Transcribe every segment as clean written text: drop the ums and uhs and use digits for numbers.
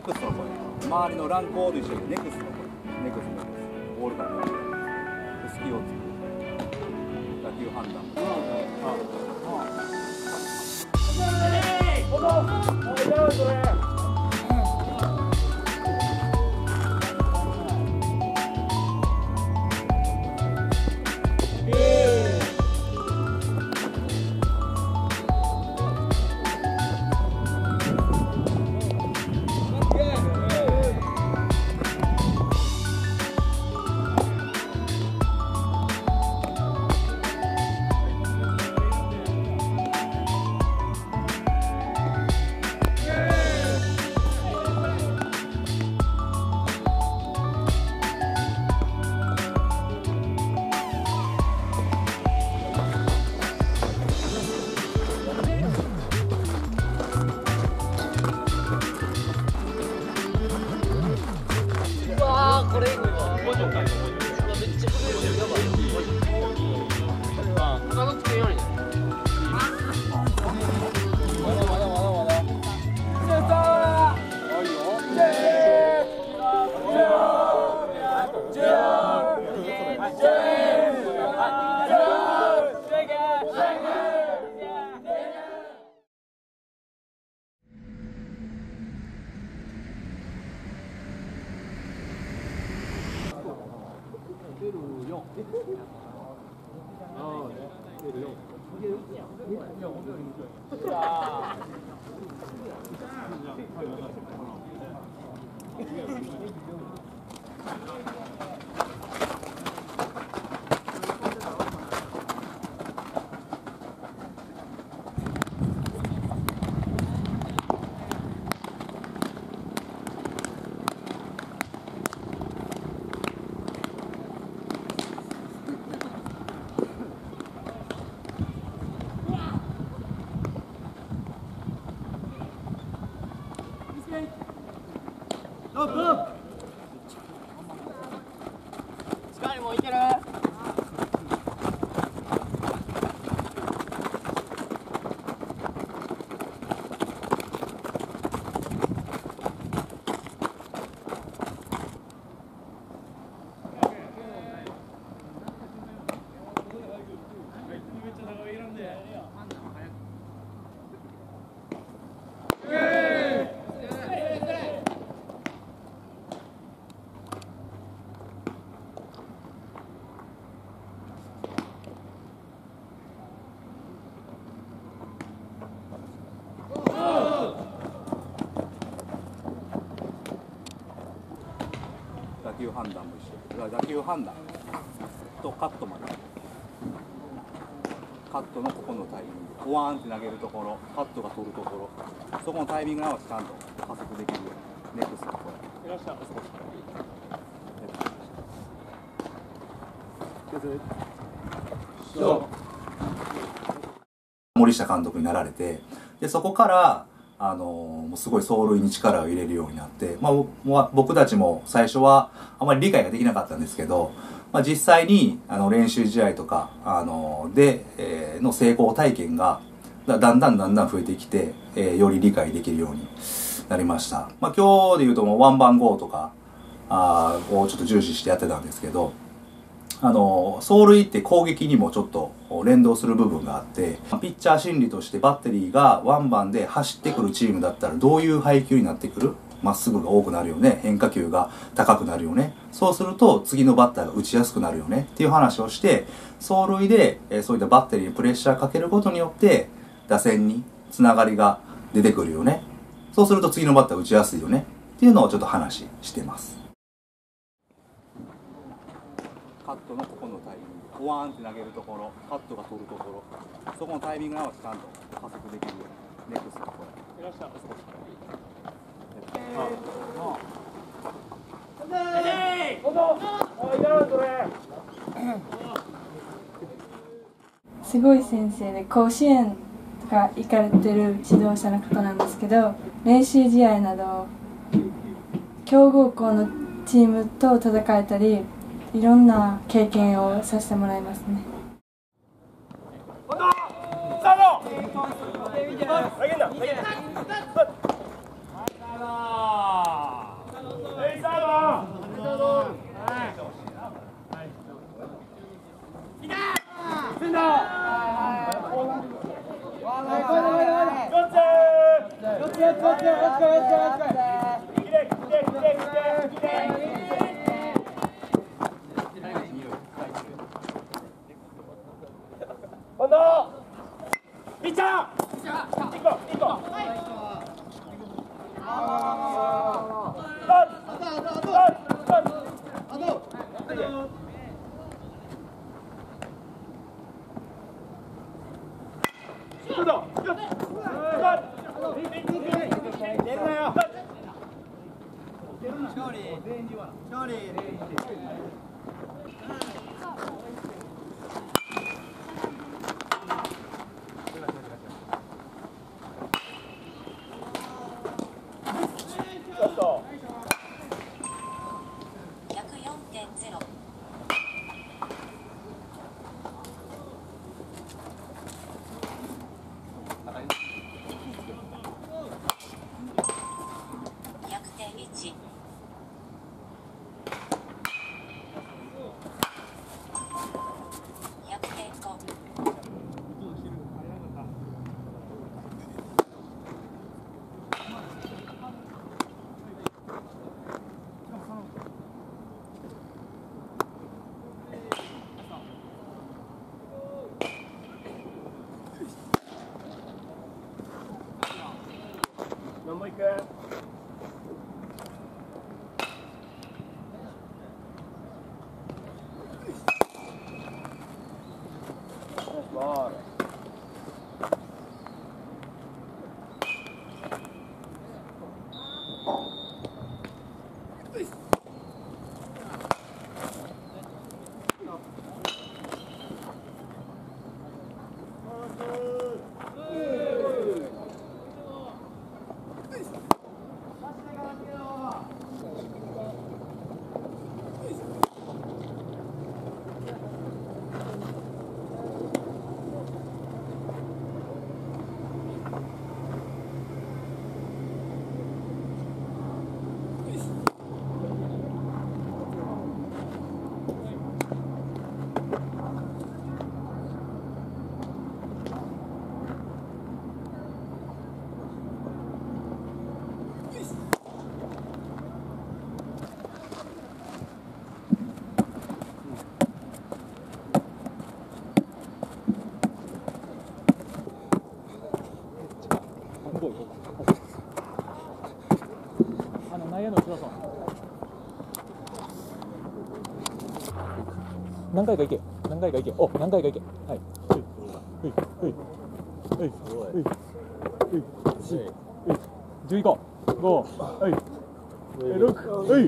ネクストの声、周りのランクオール一緒でネクストの声、ネクストの声、ボールからの隙をつく打球判断。 これいいのよ。めっちゃ震えるよ。やばい。他のつけようにね。まだ。 力もいける。 打球判断も一緒。打球判断とカットまで。カットのここのタイミング、ポワーンって投げるところ、カットが取るところ、そこのタイミングに合わせてちゃんと加速できるようにネクストのこれ。いらっしゃい。森下監督になられて、でそこからもうすごい走塁に力を入れるようになって、僕たちも最初はあまり理解ができなかったんですけど、実際に練習試合とかの成功体験がだんだん増えてきて、より理解できるようになりました。今日で言うともうワンバンゴーとかをちょっと重視してやってたんですけど、走塁って攻撃にもちょっと連動する部分があって、ピッチャー心理としてバッテリーがワンバンで走ってくるチームだったらどういう配球になってくる？まっすぐが多くなるよね。変化球が高くなるよね。そうすると次のバッターが打ちやすくなるよね。っていう話をして、走塁でそういったバッテリーにプレッシャーかけることによって打線につながりが出てくるよね。そうすると次のバッター打ちやすいよね。っていうのをちょっと話してます。カットのここのタイミング、ポワーンって投げるところ、カットが取るところ、そこのタイミングに合わせてちゃんと加速できるようにネクストのこれ。いらっしゃい。 すごい先生で、甲子園とか行かれてる指導者の方なんですけど、練習試合など強豪校のチームと戦えたり、いろんな経験をさせてもらいますね。 何もいく。ボール。内野の後ろそう。何回か行け。何回か行け。お、何回か行け。はい。はい。はい。はい。はい。はい。11個。5。はい。6。はい。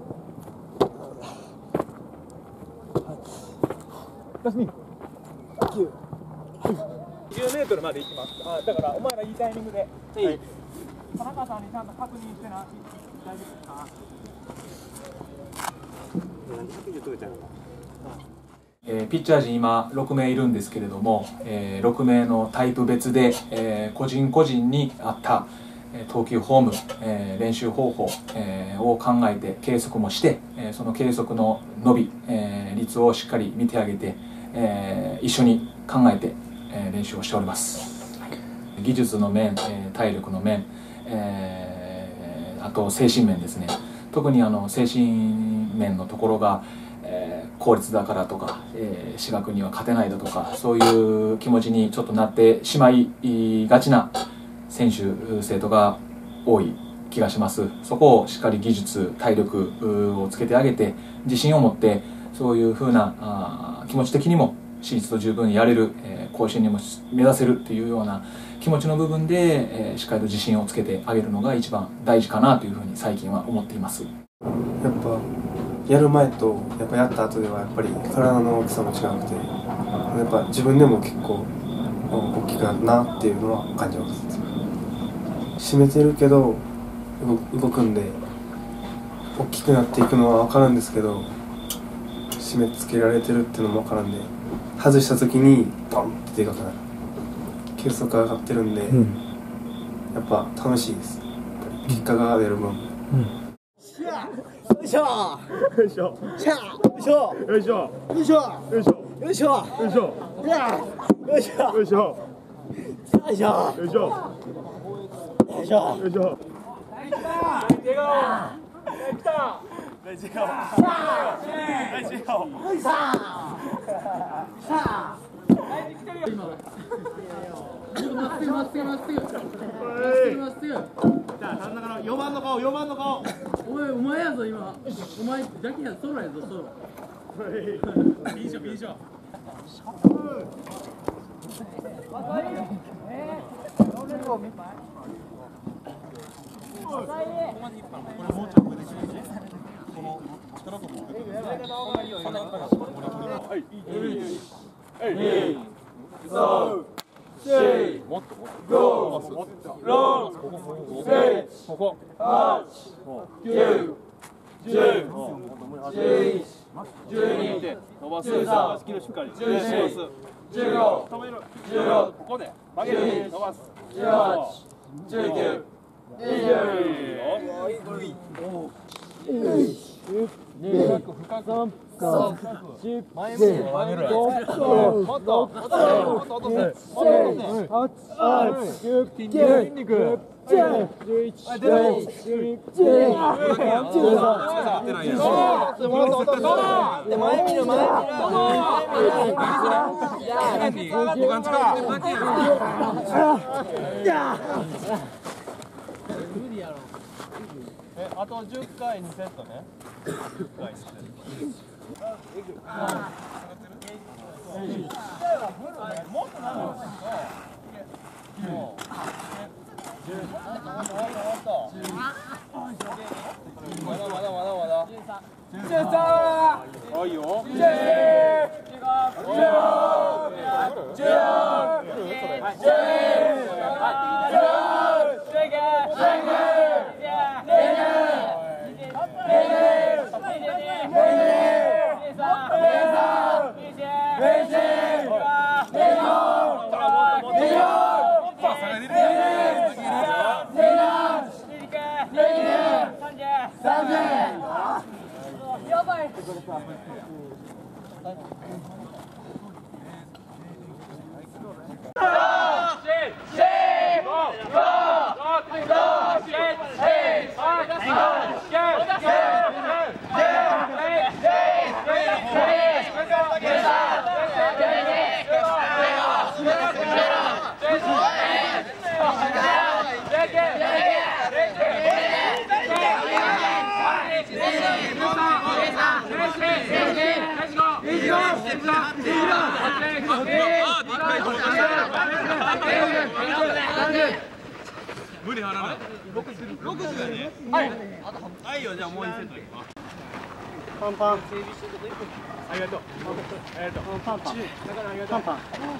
ラス2。9。10メートルまで行きます。あ、だからお前らいいタイミングで。はい。田中さんにちゃんと確認してな。大丈夫ですか。 ピッチャー陣今6名いるんですけれども、6名のタイプ別で、個人個人に合った、投球フォーム、練習方法、を考えて計測もして、その計測の伸び、率をしっかり見てあげて、一緒に考えて、練習をしております。技術の面、体力の面、あと精神面ですね。特に精神面のところが、効率だからとか、私学には勝てないだとか、そういう気持ちにちょっとなってしまいがちな選手生徒が多い気がします。そこをしっかり技術体力をつけてあげて、自信を持ってそういうふうな気持ち的にも進出と十分にやれる、甲子園にも目指せるっていうような気持ちの部分で、しっかりと自信をつけてあげるのが一番大事かなというふうに最近は思っています。 やっぱやる前とやっぱやった後ではやっぱり体の大きさも違くて、やっぱ自分でも結構大きくなるなっていうのは感じます。締めてるけど動くんで大きくなっていくのは分かるんですけど、締め付けられてるっていうのも分からんで、外した時にドンってでかくなる、球速が上がってるんで、やっぱ楽しいです。結果が出る分、 よいしょ。よいしょ。よいしょ。よいしょ。よいしょ。よいしょ。よいしょ。よいしょ。よいしょ。よいしょ。よいしょ。よいしょ。よいしょ。よいしょ。よいしょ。4番の顔、4番の顔。 お前やぞ今。お前だけやソロやぞソロ。いいしょいいしょ。これもうちょっと上で決めて。 あと10回2セットね。10回2セット。もっとなるよ。まだ。おいよ。無理はらない。60だね。はい。はいよ、じゃあもう1セットいくわ。パンパン。ありがとう。ありがとう。パンパン。パンパン。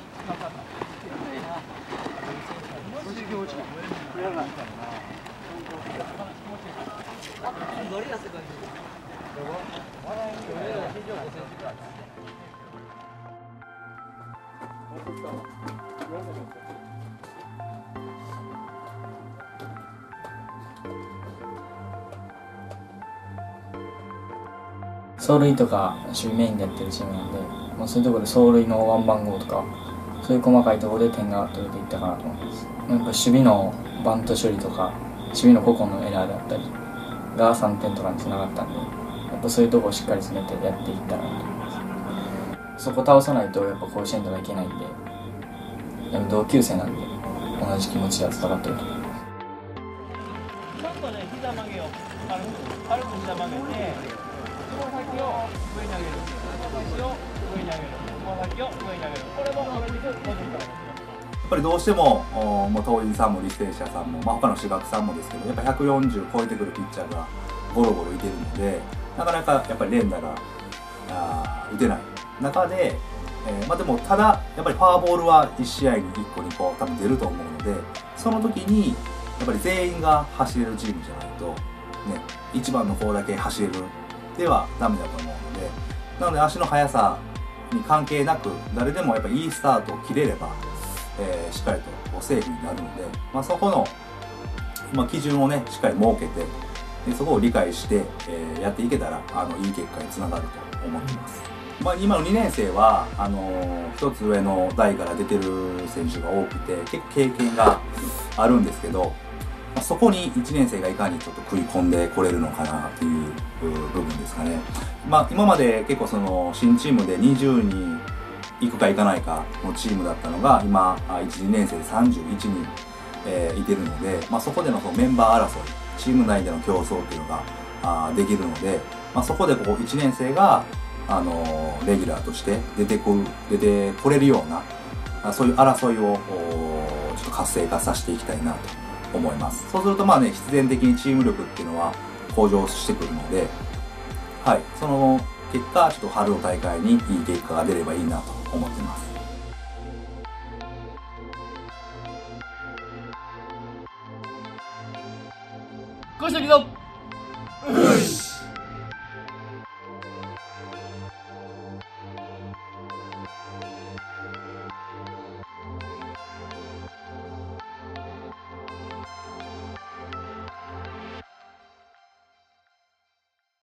走塁とか守備メインでやってるチームなんで、まあ、そういうところで走塁のワン番号とかそういう細かいところで点が取れていったかなと思います。やっぱ守備のバント処理とか守備の個々のエラーだったりが3点とかにつながったんで、やっぱそういうところをしっかり詰めてやっていったらなと思います。そこ倒さないとやっぱ甲子園とかいけないんで、同級生なんで同じ気持ちでは伝わってると思います。 ちょっとね、膝曲げを軽く膝曲げて、つま先を上に上げる、つま先を上に上げる、つま先を上に上げる。これも同じく50回。 やっぱりどうしても東井さんも履正社さんも、他の私学さんもですけど、やっぱ140超えてくるピッチャーがゴロゴロいてるので、なかなかやっぱり連打が打てない中で、でもただやっぱりフォアボールは1試合に1個2個多分出ると思うので、その時にやっぱり全員が走れるチームじゃないとね、1番の子だけ走れるではダメだと思うので、なので足の速さに関係なく誰でもやっぱりいいスタートを切れれば、しっかりとセーフになるので、そこの、基準をねしっかり設けて、でそこを理解して、やっていけたらいい結果につながると思っています。今の2年生は一つ上の代から出てる選手が多くて結構経験があるんですけど、そこに1年生がいかにちょっと食い込んでこれるのかなっていう部分ですかね。今まで結構その新チームで20人行くか行かないかのチームだったのが今1、2年生で31人、いてるので、そこでのそのメンバー争い、チーム内での競争っていうのができるので、そこでこう1年生がレギュラーとして出てこれるようなそういう争いをちょっと活性化させていきたいなと思います。そうすると必然的にチーム力っていうのは向上してくるので、はい、その結果ちょっと春の大会にいい結果が出ればいいなと思ってます。 こうしたけど